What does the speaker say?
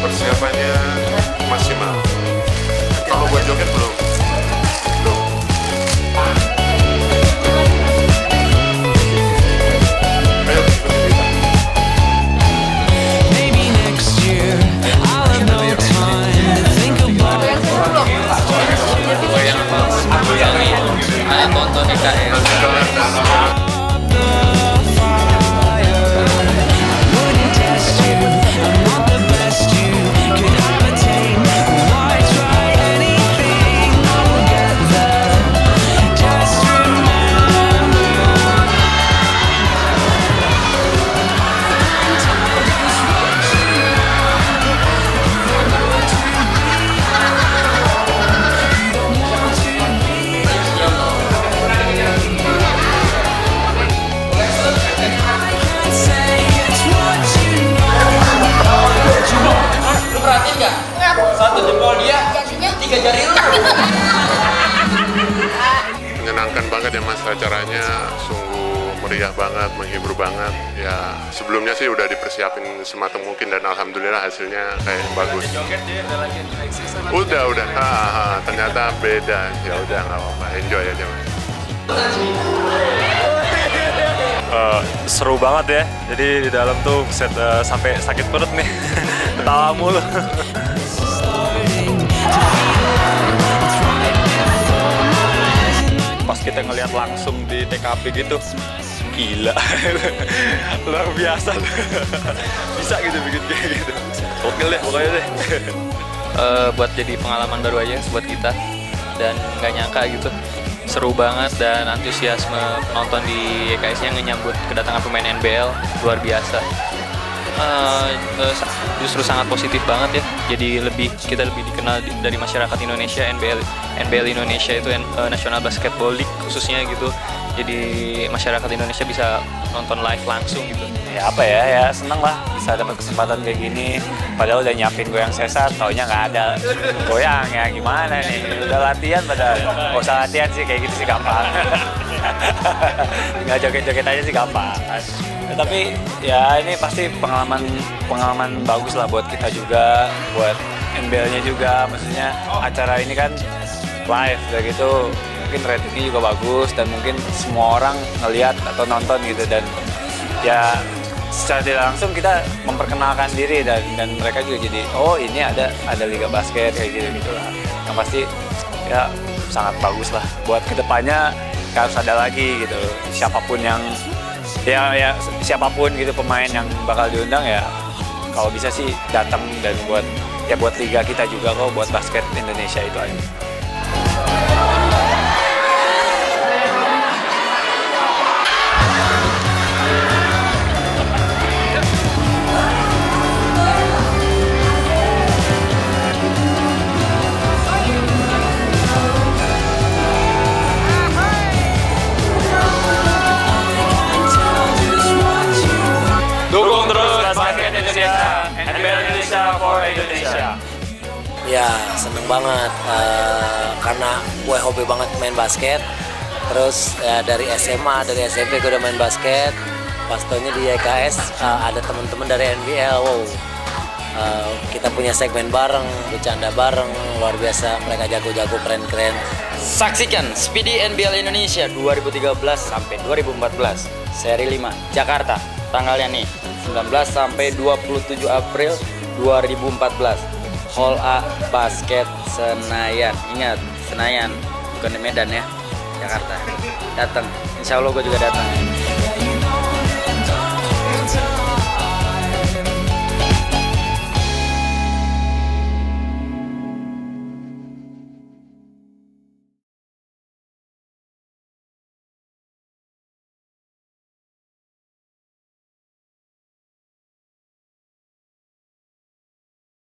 persiapannya maksimal. Kalau buat joget belum. Satu jempol dia, 3 jari lu. Menyenangkan banget ya Mas, acaranya sungguh meriah banget, menghibur banget. Ya sebelumnya sih udah dipersiapin sematang mungkin dan alhamdulillah hasilnya kayak yang bagus. Udah, ternyata beda. Ya udah nggak apa-apa, enjoy aja Mas. Seru banget ya, jadi di dalam tuh sampai sakit perut nih, ketawa mulu. Pas kita ngelihat langsung di TKP gitu, gila, luar biasa, bisa gitu bikin kayak gitu, oke deh pokoknya deh. Buat jadi pengalaman baru aja buat kita, dan nggak nyangka gitu. Seru banget dan antusiasme penonton di YKS-nya menyambut kedatangan pemain NBL luar biasa. Justru sangat positif banget ya. Jadi kita lebih dikenal dari masyarakat Indonesia. NBL Indonesia itu National Basketball League khususnya gitu. Jadi masyarakat Indonesia bisa nonton live langsung gitu. Ya apa ya seneng lah bisa dapat kesempatan kayak gini. Padahal udah nyiapin goyang sesat, taunya nggak ada goyang ya gimana nih. Udah latihan padahal, nggak usah latihan sih kayak gitu sih gampang. Nggak joget-joget aja sih gampang. Tapi ya ini pasti pengalaman bagus lah buat kita juga, buat NBL-nya juga. Maksudnya acara ini kan live udah gitu, mungkin ratingnya juga bagus dan mungkin semua orang ngelihat atau nonton gitu, dan ya secara tidak langsung kita memperkenalkan diri dan mereka juga jadi oh ini ada liga basket kayak gitu lah. Yang pasti ya sangat bagus lah buat kedepannya, harus ada lagi gitu. Siapapun yang siapapun gitu pemain yang bakal diundang ya kalau bisa sih datang, dan buat liga kita juga kok, buat basket Indonesia itu aja. Dukung terus basket Indonesia, NBL Indonesia for Indonesia. Ya seneng banget karena gue hobi banget main basket. Terus ya, dari SMA, dari SMP gue udah main basket. Pas tahunnya di YKS ada teman-teman dari NBL. Wow, kita punya segmen bareng, bercanda bareng, luar biasa. Mereka jago-jago, keren-keren. Saksikan Speedy NBL Indonesia 2013 sampai 2014 seri 5 Jakarta. Tanggalnya nih 19 sampai 27 April 2014. Hall A Basket Senayan. Ingat, Senayan bukan di Medan ya, Jakarta. Datang, insya Allah gue juga datang.